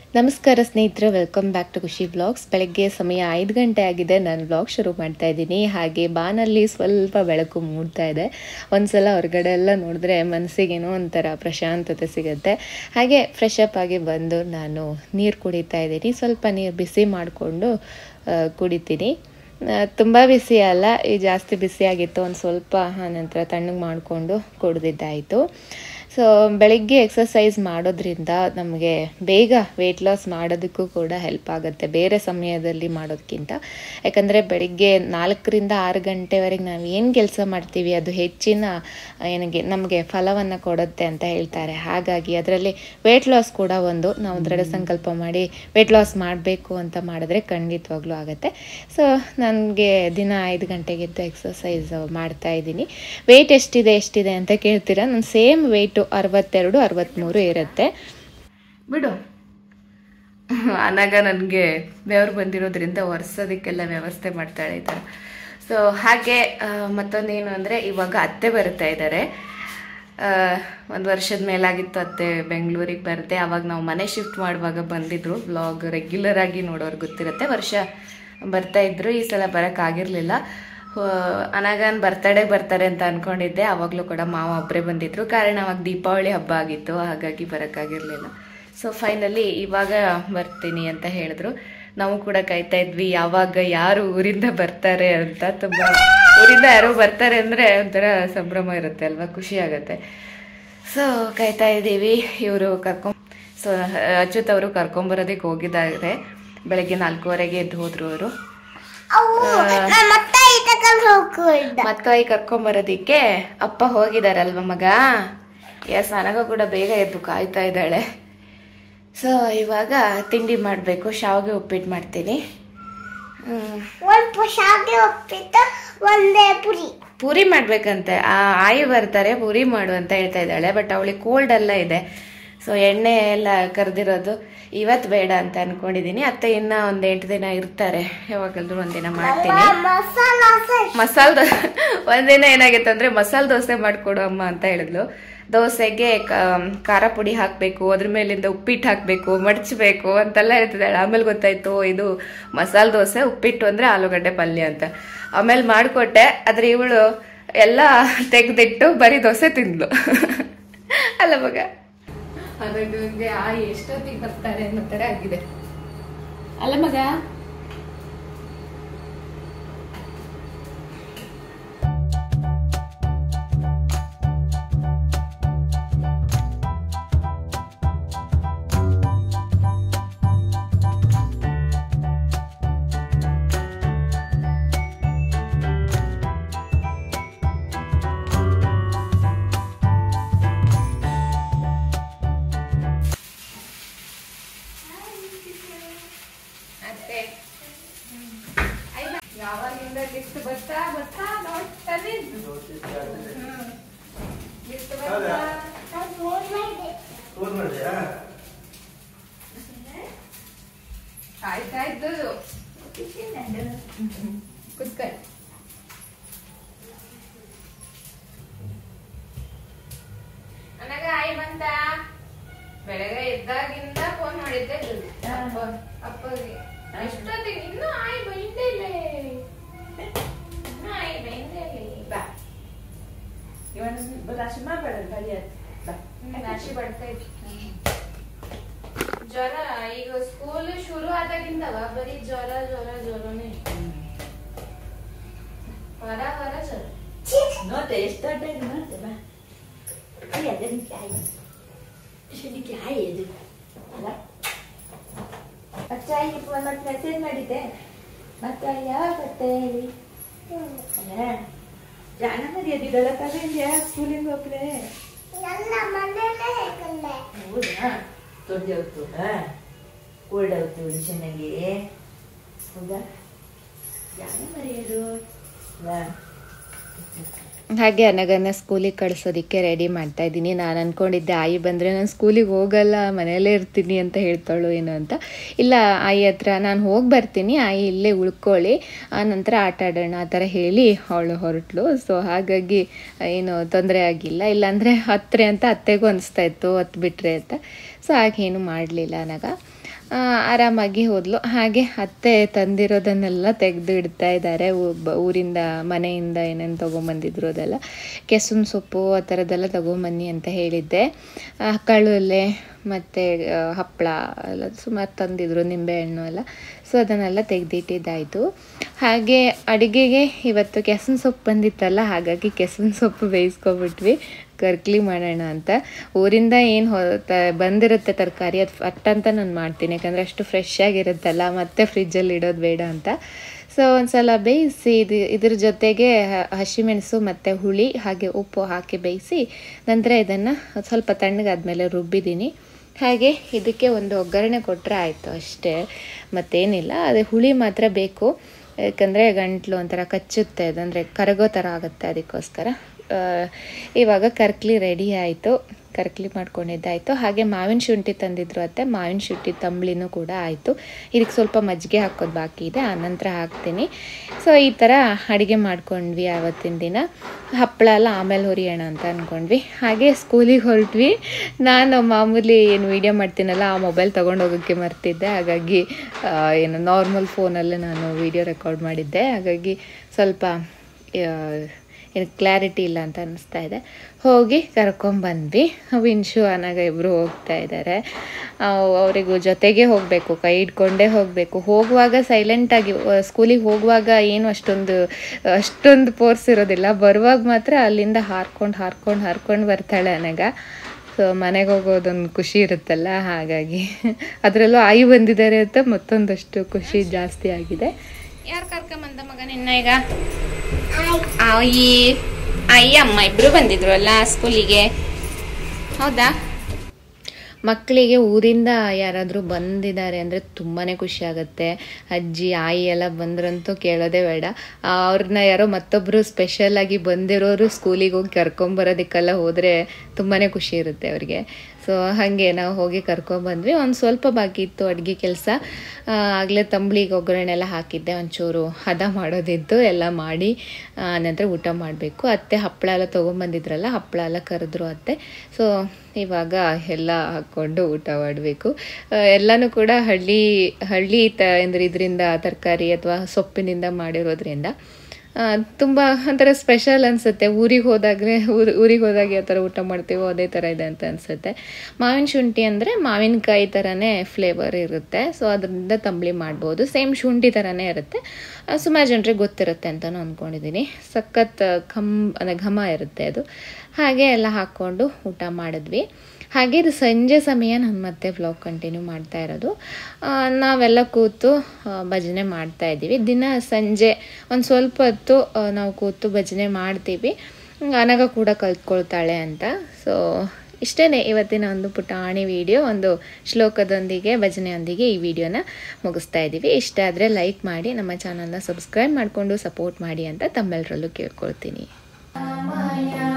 ನಮಸ್ಕಾರ ಸ್ನೇಹಿತರೆ, welcome back to Khushi blogs. ಬೆಳಗ್ಗೆ ಸಮಯ 5 ಗಂಟೆ ಆಗಿದೆ. ನಾನು ಬ್ಲಾಗ್ ಶುರು ಮಾಡ್ತಾ ಇದ್ದೀನಿ. ಹಾಗೆ ಬಾನಲ್ಲಿ ಸ್ವಲ್ಪ ಬೆಳಕು ಮೂಡ್ತಾ ಇದೆ. ಒಂದ್ಸಲ ಹೊರಗಡೆ ಎಲ್ಲ ನೋಡಿದ್ರೆ ಮನಸ್ಸಿಗೇನೋ ಒಂಥರ ಪ್ರಶಾಂತತೆ ಸಿಗುತ್ತೆ. ಹಾಗೆ ಫ್ರೆಶ್ ಅಪ್ ಆಗಿ ಬಂದು ನಾನು ನೀರು ಕುಡಿತಾ ಇದ್ದೀನಿ. ಸ್ವಲ್ಪ ನೀರು ಬಿಸಿ ಮಾಡಿಕೊಂಡು ಕುಡಿತೀನಿ. ತುಂಬ ಬಿಸಿ ಅಲ್ಲ, ಜಾಸ್ತಿ ಬಿಸಿಯಾಗಿತ್ತು. ಒಂದು ಸ್ವಲ್ಪ ನಂತರ ತಣ್ಣಗೆ ಮಾಡಿಕೊಂಡು ಕುಡಿದಿದ್ದಾಯಿತು. ಸೊ ಬೆಳಗ್ಗೆ ಎಕ್ಸಸೈಸ್ ಮಾಡೋದ್ರಿಂದ ನಮಗೆ ಬೇಗ ವೆಯ್ಟ್ ಲಾಸ್ ಮಾಡೋದಕ್ಕೂ ಕೂಡ ಹೆಲ್ಪ್ ಆಗುತ್ತೆ ಬೇರೆ ಸಮಯದಲ್ಲಿ ಮಾಡೋದಕ್ಕಿಂತ. ಯಾಕಂದರೆ ಬೆಳಗ್ಗೆ 4ರಿಂದ 6 ಗಂಟೆವರೆಗೆ ನಾವು ಏನು ಕೆಲಸ ಮಾಡ್ತೀವಿ ಅದು ಹೆಚ್ಚಿನ ನಮಗೆ ಫಲವನ್ನು ಕೊಡುತ್ತೆ ಅಂತ ಹೇಳ್ತಾರೆ. ಹಾಗಾಗಿ ಅದರಲ್ಲಿ ವೆಯ್ಟ್ ಲಾಸ್ ಕೂಡ ಒಂದು. ನಾವು ದೃಢ ಸಂಕಲ್ಪ ಮಾಡಿ ವೆಯ್ಟ್ ಲಾಸ್ ಮಾಡಬೇಕು ಅಂತ ಮಾಡಿದ್ರೆ ಖಂಡಿತವಾಗ್ಲೂ ಆಗುತ್ತೆ. ಸೊ ನನಗೆ ದಿನ 5 ಗಂಟೆಗೆದ್ದು ಎಕ್ಸಸೈಸ್ ಮಾಡ್ತಾ ಇದ್ದೀನಿ. ವೆಯ್ಟ್ ಎಷ್ಟಿದೆ ಅಂತ ಕೇಳ್ತೀರಾ? ನಾನು ಸೇಮ್ ವೆಯ್ಟು 62-63 ಇರುತ್ತೆ. ಬಿಡು ಅನಾಗ ನನಗೆ ಬೆವರು ಬಂದಿರೋದ್ರಿಂದ ಒರೆಸೋದಕ್ಕೆಲ್ಲ ವ್ಯವಸ್ಥೆ ಮಾಡ್ತಾಳೆ ಈ ಥರ. ಸೊ ಹಾಗೆ ಮತ್ತೊಂದೇನು ಅಂದರೆ, ಇವಾಗ ಅತ್ತೆ ಬರ್ತಾ ಇದ್ದಾರೆ. 1 ವರ್ಷದ ಮೇಲಾಗಿತ್ತು ಅತ್ತೆ ಬೆಂಗಳೂರಿಗೆ ಬರುತ್ತೆ. ಆವಾಗ ನಾವು ಮನೆ ಶಿಫ್ಟ್ ಮಾಡುವಾಗ ಬಂದಿದ್ರು. ವ್ಲಾಗ್ ರೆಗ್ಯುಲರ್ ಆಗಿ ನೋಡೋರು ಗೊತ್ತಿರುತ್ತೆ. ವರ್ಷ ಬರ್ತಾ ಇದ್ರು. ಈ ಸಲ ಬರೋಕ್ಕಾಗಿರಲಿಲ್ಲ. ಅನಾಗನ್ ಬರ್ತಡೇಗೆ ಬರ್ತಾರೆ ಅಂತ ಅಂದ್ಕೊಂಡಿದ್ದೆ. ಆವಾಗಲೂ ಕೂಡ ಮಾವ ಒಬ್ಬರೇ ಬಂದಿದ್ರು. ಕಾರಣ ಅವಾಗ ದೀಪಾವಳಿ ಹಬ್ಬ ಆಗಿತ್ತು, ಹಾಗಾಗಿ ಬರೋಕ್ಕಾಗಿರಲಿಲ್ಲ. ಸೊ ಫೈನಲಿ ಇವಾಗ ಬರ್ತೀನಿ ಅಂತ ಹೇಳಿದ್ರು. ನಾವು ಕೂಡ ಕಾಯ್ತಾ ಇದ್ವಿ ಯಾವಾಗ ಯಾರು ಊರಿಂದ ಬರ್ತಾರೆ ಅಂತ. ತುಂಬ ಊರಿಂದ ಯಾರು ಬರ್ತಾರೆ ಅಂದರೆ ಒಂಥರ ಸಂಭ್ರಮ ಇರುತ್ತೆ ಅಲ್ವಾ, ಖುಷಿ ಆಗುತ್ತೆ. ಸೊ ಕಾಯ್ತಾ ಇದ್ದೀವಿ. ಇವರು ಸೊ ಅಚ್ಯುತ್ ಅವರು ಕರ್ಕೊಂಬರೋದಕ್ಕೆ ಹೋಗಿದ್ದಾರೆ. ಬೆಳಗ್ಗೆ 4:15 ಎದ್ದು ಹೋದ್ರು ಅವರು. ಮತ್ಕಾಯಿ ಕರ್ಕೊಂಬರೋದಿಕ್ಕೆ ಅಪ್ಪ ಹೋಗಿದಾರಲ್ವ ಮಗ. ನನಗ ಕೂಡ ಬೇಗ ಎದ್ದು ಕಾಯ್ತಾ ಇದ್ದಾಳೆ. ಸೊ ಇವಾಗ ತಿಂಡಿ ಮಾಡಬೇಕು. ಶಾವಿಗೆ ಉಪ್ಪಿಟ್ಟು ಮಾಡ್ತೀನಿ. ಪೂರಿ ಮಾಡ್ಬೇಕಂತೆ. ಆಯಿ ಬರ್ತಾರೆ, ಪೂರಿ ಮಾಡು ಅಂತ ಹೇಳ್ತಾ ಇದ್ದಾಳೆ. ಬಟ್ ಅವಳಿಗೆ ಕೋಲ್ಡ್ ಎಲ್ಲ ಇದೆ. ಸೊ ಎಣ್ಣೆ ಎಲ್ಲ ಕರೆದಿರೋದು ಇವತ್ತು ಬೇಡ ಅಂತ ಅನ್ಕೊಂಡಿದೀನಿ. ಅತ್ತೆ ಇನ್ನ 1-8 ದಿನ ಇರ್ತಾರೆ. ಯಾವಾಗಲ್ರೂ ಒಂದಿನ ಮಾಡ್ತೀನಿ. ಒಂದಿನ ಏನಾಗಿತ್ತು ಅಂದ್ರೆ ಮಸಾಲೆ ದೋಸೆ ಮಾಡ್ಕೊಡು ಅಮ್ಮ ಅಂತ ಹೇಳಿದ್ಲು. ದೋಸೆಗೆ ಖಾರ ಪುಡಿ ಹಾಕ್ಬೇಕು, ಅದ್ರ ಮೇಲಿಂದ ಉಪ್ಪಿಟ್ಟು ಹಾಕ್ಬೇಕು, ಮಡ್ಚಬೇಕು ಅಂತೆಲ್ಲ ಹೇಳ್ತಿದ್ದಾಳೆ. ಆಮೇಲೆ ಗೊತ್ತಾಯ್ತು ಇದು ಮಸಾಲೆ ದೋಸೆ, ಉಪ್ಪಿಟ್ಟು ಅಂದ್ರೆ ಆಲೂಗಡ್ಡೆ ಪಲ್ಯ ಅಂತ. ಆಮೇಲೆ ಮಾಡಿಕೊಟ್ಟೆ. ಆದ್ರೆ ಇವಳು ಎಲ್ಲ ತೆಗೆದಿಟ್ಟು ಬರೀ ದೋಸೆ ತಿಂದ್ಲು. ಅಲ್ಲ ಮಗ, ಅದಕ್ಕೆ ಎಷ್ಟೊತ್ತಿಗೆ ಬರ್ತಾರೆ ಅನ್ನೋ ತರ ಆಗಿದೆ ಅಲ್ಲ ಮಗ. ಯಾವಾಗಿಂದ ಲಿಸ್ಟ್ ಬರ್ತಾ ನೋಡ್ತಾನೆ ಆಯ್ತಾ ಇದ್ದು ಕುತ್ಕೊಳ್ಳಿ. ನನಗ ಆಯ್ ಬಂತ. ಬೆಳಗ್ಗೆ ಎದ್ದಾಗಿಂದ ಫೋನ್ ಮಾಡಿದ್ದೆ ಅಪ್ಪಗೆ. ಎಷ್ಟೊತ್ತಿಗೆ ಇನ್ನೂ ಆಯ್ ಬೈಂದೇ ಇಲ್ಲ. ರಾಶಿ ಮಾಡ್ಬೇಡ, ರಾಶಿ ಬರ್ತಾ ಇತ್ತು. ಜ್ವರ ಈಗ ಸ್ಕೂಲ್ ಶುರು ಆದಾಗಿಂದವ ಬರೀ ಜ್ವರನೇ. ವರ ಜ್ವರ ನೋಡ್ತೆ ಎಷ್ಟು ಅಚ್ಚ ಮತ್ತೆ ಮೆಸೇಜ್ ಮಾಡಿದ್ದೆ. ಮತ್ತೆ ಯಾವಾಗ ಬರ್ತೆ ಹೇಳಿ. ಜಾನ ಮರ್ಯಾದಿದ್ದಳ ಕರೆಯ ಸ್ಕೂಲಿಂದ ಹೋಗ್ರೆ. ಹೌದಾ, ತೊಂದೆ ಹೊತ್ತು ಕೋಲ್ಡ್ ಆಗುತ್ತೆ ಇವಳು ಚೆನ್ನಾಗಿ. ಹೌದಾ, ಜಾನ ಮರೆಯೋದು. ಹಾಗೆ ಅನಗನ್ನ ಸ್ಕೂಲಿಗೆ ಕಳಿಸೋದಕ್ಕೆ ರೆಡಿ ಮಾಡ್ತಾ ಇದ್ದೀನಿ. ನಾನು ಅಂದ್ಕೊಂಡಿದ್ದೆ ಆಯಿ ಬಂದರೆ ನಾನು ಸ್ಕೂಲಿಗೆ ಹೋಗಲ್ಲ, ಮನೆಯಲ್ಲೇ ಇರ್ತೀನಿ ಅಂತ ಹೇಳ್ತಾಳು ಏನು ಅಂತ. ಇಲ್ಲ, ಆಯಿ ಹತ್ರ ನಾನು ಹೋಗಿ ಬರ್ತೀನಿ, ಆಯಿ ಇಲ್ಲೇ ಉಳ್ಕೊಳ್ಳಿ, ಆ ನಂತರ ಆಟ ಆಡೋಣ ಆ ಥರ ಹೇಳಿ ಅವಳು ಹೊರಟ್ಲು. ಸೊ ಹಾಗಾಗಿ ಏನು ತೊಂದರೆ ಆಗಿಲ್ಲ. ಇಲ್ಲಾಂದರೆ ಹತ್ತರೆ ಅಂತ ಅತ್ತೆಗೂ ಅನಿಸ್ತಾ ಇತ್ತು, ಹತ್ತು ಬಿಟ್ರೆ ಅಂತ. ಸೊ ಹಾಗೇನು ಮಾಡಲಿಲ್ಲ ಅನಗ. ಆರಾಮಾಗಿ ಹೋದ್ಲು. ಹಾಗೆ ಅತ್ತೆ ತಂದಿರೋದನ್ನೆಲ್ಲ ತೆಗೆದು ಇಡ್ತಾ ಇದ್ದಾರೆ. ಊರಿಂದ ಮನೆಯಿಂದ ಏನೇನು ತೊಗೊಂಬಂದಿದ್ರು ಅದೆಲ್ಲ, ಕೆಸುವಿನ ಸೊಪ್ಪು ಆ ಥರದ್ದೆಲ್ಲ ತೊಗೊಂಬನ್ನಿ ಅಂತ ಹೇಳಿದ್ದೆ. ಕಳುಲೆ ಮತ್ತು ಹಪ್ಪಳ ಎಲ್ಲ ಸುಮಾರು ತಂದಿದ್ರು, ನಿಂಬೆಹಣ್ಣು ಎಲ್ಲ. ಸೊ ಅದನ್ನೆಲ್ಲ ತೆಗೆದಿಟ್ಟಿದ್ದಾಯಿತು. ಹಾಗೆ ಅಡುಗೆಗೆ ಇವತ್ತು ಕೆಸುವಿನ ಸೊಪ್ಪು ಬಂದಿತ್ತಲ್ಲ, ಹಾಗಾಗಿ ಕೆಸುವಿನ ಸೊಪ್ಪು ಬೇಯಿಸ್ಕೊಬಿಟ್ವಿ ಕರ್ಕ್ಲಿ ಮಾಡೋಣ ಅಂತ. ಊರಿಂದ ಏನು ಬಂದಿರುತ್ತೆ ತರಕಾರಿ ಅದು ಫಟ್ಟಂತ ನಾನು ಮಾಡ್ತೀನಿ, ಯಾಕಂದರೆ ಅಷ್ಟು ಫ್ರೆಶ್ ಆಗಿರುತ್ತಲ್ಲ, ಮತ್ತೆ ಫ್ರಿಜ್ಜಲ್ಲಿ ಇಡೋದು ಬೇಡ ಅಂತ. ಸೊ ಒಂದು ಸಲ ಬೇಯಿಸಿ ಇದ್ರ ಜೊತೆಗೆ ಹಸಿಮೆಣಸು ಮತ್ತು ಹುಳಿ ಹಾಗೆ ಉಪ್ಪು ಹಾಕಿ ಬೇಯಿಸಿ ನಂತರ ಇದನ್ನು ಸ್ವಲ್ಪ ತಣ್ಣಗಾದ್ಮೇಲೆ ರುಬ್ಬಿದ್ದೀನಿ. ಹಾಗೆ ಇದಕ್ಕೆ ಒಂದು ಒಗ್ಗರಣೆ ಕೊಟ್ಟರೆ ಆಯಿತು ಅಷ್ಟೇ, ಮತ್ತೇನಿಲ್ಲ. ಅದೇ ಹುಳಿ ಮಾತ್ರ ಬೇಕು, ಯಾಕಂದರೆ ಗಂಟ್ಲು ಒಂಥರ ಕಚ್ಚುತ್ತೆ, ಅದಂದರೆ ಕರಗೋ ಥರ ಆಗುತ್ತೆ, ಅದಕ್ಕೋಸ್ಕರ. ಇವಾಗ ಕರ್ಕ್ಲಿ ರೆಡಿ ಆಯಿತು, ಕರ್ಕ್ಲಿ ಮಾಡ್ಕೊಂಡಿದ್ದಾಯಿತು. ಹಾಗೆ ಮಾವಿನ ಶುಂಠಿ ತಂದಿದ್ರು ಅತ್ತೆ, ಮಾವಿನ ಶುಂಠಿ ತಂಬ್ಳಿನೂ ಕೂಡ ಆಯಿತು. ಇದಕ್ಕೆ ಸ್ವಲ್ಪ ಮಜ್ಜಿಗೆ ಹಾಕೋದು ಬಾಕಿ ಇದೆ, ಆನಂತರ ಹಾಕ್ತೀನಿ. ಸೊ ಈ ಥರ ಅಡುಗೆ ಮಾಡ್ಕೊಂಡ್ವಿ ಆವತ್ತಿನ ದಿನ. ಹಪ್ಪಳ ಎಲ್ಲ ಆಮೇಲೆ ಹುರಿಯೋಣ ಅಂತ ಅಂದ್ಕೊಂಡ್ವಿ. ಹಾಗೆ ಸ್ಕೂಲಿಗೆ ಹೊರಟ್ವಿ. ನಾನು ಮಾಮೂಲಿ ಏನು ವೀಡಿಯೋ ಮಾಡ್ತೀನಲ್ಲ, ಆ ಮೊಬೈಲ್ ತೊಗೊಂಡೋಗೋಕ್ಕೆ ಮರ್ತಿದ್ದೆ. ಹಾಗಾಗಿ ಏನು ನಾರ್ಮಲ್ ಫೋನಲ್ಲೇ ನಾನು ವೀಡಿಯೋ ರೆಕಾರ್ಡ್ ಮಾಡಿದ್ದೆ. ಹಾಗಾಗಿ ಸ್ವಲ್ಪ ಏನು ಕ್ಲಾರಿಟಿ ಇಲ್ಲ ಅಂತ ಅನ್ನಿಸ್ತಾ ಇದೆ. ಹೋಗಿ ಕರ್ಕೊಂಬಂದ್ವಿ. ವಿನ್ಶು ಅನಾಗ ಇಬ್ಬರು ಹೋಗ್ತಾ ಇದ್ದಾರೆ. ಅವರಿಗೂ ಜೊತೆಗೆ ಹೋಗಬೇಕು, ಕೈ ಹಿಡ್ಕೊಂಡೇ ಹೋಗಬೇಕು. ಹೋಗುವಾಗ ಸೈಲೆಂಟಾಗಿ, ಸ್ಕೂಲಿಗೆ ಹೋಗುವಾಗ ಏನು ಅಷ್ಟೊಂದು ಫೋರ್ಸ್ ಇರೋದಿಲ್ಲ, ಬರುವಾಗ ಮಾತ್ರ ಅಲ್ಲಿಂದ ಹಾರ್ಕೊಂಡು ಬರ್ತಾಳೆ ಅನಾಗ. ಸೊ ಮನೆಗೆ ಹೋಗೋದೊಂದು ಖುಷಿ ಇರುತ್ತಲ್ಲ, ಹಾಗಾಗಿ ಅದರಲ್ಲೂ ಆಯಿ ಬಂದಿದ್ದಾರೆ ಅಂತ ಮತ್ತೊಂದಷ್ಟು ಖುಷಿ ಜಾಸ್ತಿ ಆಗಿದೆ. ಯಾರು ಕರ್ಕೊಂಬಂದ ಮಗ ನಿನ್ನ ಈಗ? ಆಯಿ ಅಮ್ಮ ಇಬ್ರು ಬಂದಿದ್ರು ಅಲ್ಲ ಸ್ಕೂಲಿಗೆ, ಹೌದಾ? ಮಕ್ಕಳಿಗೆ ಊರಿಂದ ಯಾರಾದರೂ ಬಂದಿದ್ದಾರೆ ಅಂದರೆ ತುಂಬಾ ಖುಷಿ ಆಗುತ್ತೆ. ಅಜ್ಜಿ ಆಯಿ ಎಲ್ಲ ಬಂದ್ರಂತೂ ಕೇಳೋದೇ ಬೇಡ. ಅವ್ರನ್ನ ಯಾರೋ ಮತ್ತೊಬ್ಬರು ಸ್ಪೆಷಲಾಗಿ ಬಂದಿರೋರು ಸ್ಕೂಲಿಗೆ ಹೋಗಿ ಕರ್ಕೊಂಬರೋದಕ್ಕೆಲ್ಲ ಹೋದರೆ ತುಂಬಾ ಖುಷಿ ಇರುತ್ತೆ ಅವ್ರಿಗೆ. ಸೊ ಹಾಗೆ ನಾವು ಹೋಗಿ ಕರ್ಕೊಂಬಂದ್ವಿ. ಒಂದು ಸ್ವಲ್ಪ ಬಾಕಿ ಇತ್ತು ಅಡುಗೆ ಕೆಲಸ. ಆಗಲೇ ತಂಬ್ಳಿಗೆ ಒಗ್ಗರಣೆ ಎಲ್ಲ ಹಾಕಿದ್ದೆ, ಒಂಚೂರು ಹದ ಮಾಡೋದಿದ್ದು ಎಲ್ಲ ಮಾಡಿ ನಂತರ ಊಟ ಮಾಡಬೇಕು. ಅತ್ತೆ ಹಪ್ಪಳ ಎಲ್ಲ ತೊಗೊಂಬಂದಿದ್ರಲ್ಲ, ಹಪ್ಪಳ ಎಲ್ಲ ಕರೆದ್ರು ಅತ್ತೆ. ಸೊ ಇವಾಗ ಎಲ್ಲ ಹಾಕ್ಕೊಂಡು ಊಟ ಮಾಡಬೇಕು. ಎಲ್ಲನೂ ಕೂಡ ಹಳ್ಳಿ ಅಂದರೆ ಇದರಿಂದ ತರಕಾರಿ ಅಥವಾ ಸೊಪ್ಪಿನಿಂದ ಮಾಡಿರೋದ್ರಿಂದ ತುಂಬ ಒಂಥರ ಸ್ಪೆಷಲ್ ಅನಿಸುತ್ತೆ. ಊರಿಗೆ ಹೋದಾಗ ಯಾವ ಥರ ಊಟ ಮಾಡ್ತೀವೋ ಅದೇ ಥರ ಇದೆ ಅಂತ ಅನಿಸುತ್ತೆ. ಮಾವಿನ ಶುಂಠಿ ಅಂದರೆ ಮಾವಿನಕಾಯಿ ಥರನೇ ಫ್ಲೇವರ್ ಇರುತ್ತೆ. ಸೊ ಅದರಿಂದ ತಂಬ್ಳಿ ಮಾಡ್ಬೋದು. ಸೇಮ್ ಶುಂಠಿ ಥರನೇ ಇರುತ್ತೆ. ಸುಮಾರು ಜನರಿಗೆ ಗೊತ್ತಿರುತ್ತೆ ಅಂತಲೂ ಅಂದ್ಕೊಂಡಿದ್ದೀನಿ. ಸಖತ್ ಘಮ ಇರುತ್ತೆ ಅದು. ಹಾಗೆ ಎಲ್ಲ ಹಾಕ್ಕೊಂಡು ಊಟ ಮಾಡಿದ್ವಿ. ಹಾಗೆ ಇದು ಸಂಜೆ ಸಮಯ ನಾನು ಮತ್ತೆ ವ್ಲಾಗ್ ಕಂಟಿನ್ಯೂ ಮಾಡ್ತಾ ಇರೋದು. ನಾವೆಲ್ಲ ಕೂತು ಭಜನೆ ಮಾಡ್ತಾ ಇದ್ದೀವಿ. ದಿನ ಸಂಜೆ ಒಂದು ಸ್ವಲ್ಪ ಹೊತ್ತು ನಾವು ಕೂತು ಭಜನೆ ಮಾಡ್ತೀವಿ. ಅನಗ ಕೂಡ ಕಲ್ತ್ಕೊಳ್ತಾಳೆ ಅಂತ. ಸೊ ಇಷ್ಟೇ ಇವತ್ತಿನ ಒಂದು ಪುಟಾಣಿ ವಿಡಿಯೋ, ಒಂದು ಶ್ಲೋಕದೊಂದಿಗೆ ಭಜನೆಯೊಂದಿಗೆ ಈ ವಿಡಿಯೋನ ಮುಗಿಸ್ತಾ ಇದ್ದೀವಿ. ಇಷ್ಟ ಆದರೆ ಲೈಕ್ ಮಾಡಿ, ನಮ್ಮ ಚಾನಲ್ನ ಸಬ್ಸ್ಕ್ರೈಬ್ ಮಾಡಿಕೊಂಡು ಸಪೋರ್ಟ್ ಮಾಡಿ ಅಂತ ತಮ್ಮೆಲ್ಲರಲ್ಲೂ ಕೇಳ್ಕೊಳ್ತೀನಿ.